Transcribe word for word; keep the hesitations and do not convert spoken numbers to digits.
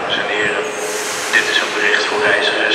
Dames en heren, dit is een bericht voor reizigers